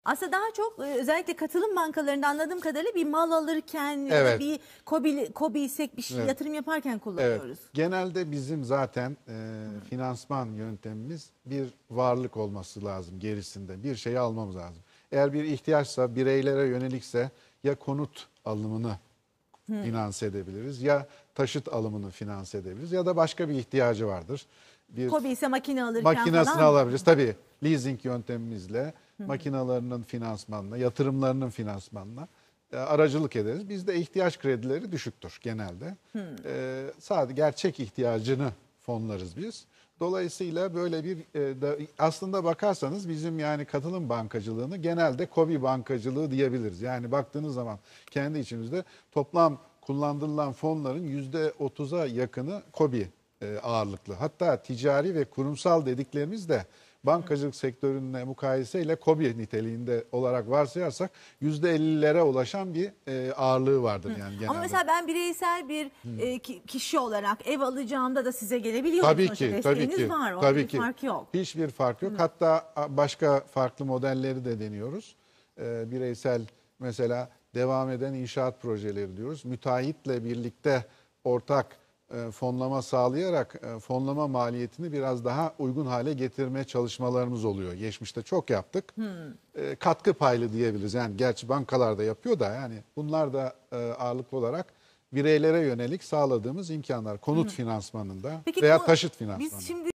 Aslında daha çok özellikle katılım bankalarında anladığım kadarıyla bir mal alırken ya da Evet. bir KOBİ'ysek bir şey, Evet. yatırım yaparken Evet. kullanıyoruz. Genelde bizim zaten finansman yöntemimiz bir varlık olması lazım gerisinde. Bir şeyi almamız lazım. Eğer bir ihtiyaçsa, bireylere yönelikse ya konut alımını finanse edebiliriz ya taşıt alımını finanse edebiliriz ya da başka bir ihtiyacı vardır. Bir KOBİ ise makine alırken makinesini falan. alabiliriz. Tabii leasing yöntemimizle makinalarının finansmanına, yatırımlarının finansmanına aracılık ederiz. Bizde ihtiyaç kredileri düşüktür genelde. Sadece gerçek ihtiyacını fonlarız biz. Dolayısıyla böyle bir aslında bakarsanız bizim yani katılım bankacılığını genelde KOBİ bankacılığı diyebiliriz. Yani baktığınız zaman kendi içimizde toplam kullanılan fonların %30'a yakını KOBİ ağırlıklı. Hatta ticari ve kurumsal dediklerimiz de bankacılık sektörüne mukayeseyle KOBİ niteliğinde olarak varsayarsak %50'lere ulaşan bir ağırlığı vardır yani genelde. Ama mesela ben bireysel bir kişi olarak ev alacağımda da size gelebiliyorum. Tabii Sonuçta ki, tabii desteğiniz ki. var. Orada Tabii bir ki. fark yok. Hiçbir fark yok. Hatta başka farklı modelleri de deniyoruz. Bireysel mesela devam eden inşaat projeleri diyoruz. Müteahhitle birlikte ortak fonlama sağlayarak fonlama maliyetini biraz daha uygun hale getirme çalışmalarımız oluyor. Geçmişte çok yaptık. Katkı paylı diyebiliriz. Yani gerçi bankalar da yapıyor da yani bunlar da ağırlıklı olarak bireylere yönelik sağladığımız imkanlar konut finansmanında Peki veya bu, taşıt biz finansmanında. şimdi